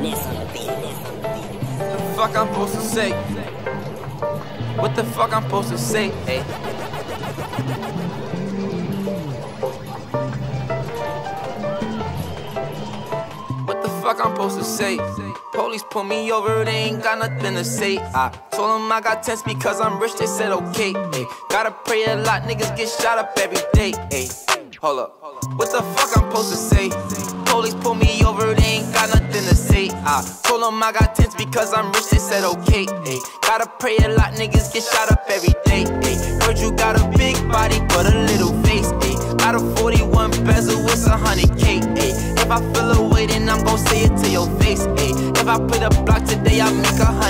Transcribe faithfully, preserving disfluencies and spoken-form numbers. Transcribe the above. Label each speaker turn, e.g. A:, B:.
A: What the fuck I'm supposed to say? What the fuck I'm supposed to say? Hey. What the fuck I'm supposed to say? Police pull me over, they ain't got nothing to say. I told them I got tents because I'm rich, they said okay. Ay. Gotta pray a lot, niggas get shot up every day. Ay. Hold up, what the fuck I'm supposed to say? Police pull me over, they ain't got nothing to say. I told them I got tents because I'm rich, they said okay. Ay. Gotta pray a lot, niggas get shot up every day. Ay. Heard you got a big body but a little face. Ay. Got a forty-one bezel, it's a hundred K. Ay. If I feel a way, then I'm gon' say it to your face. Ay. If I put a block today, I make a hundred.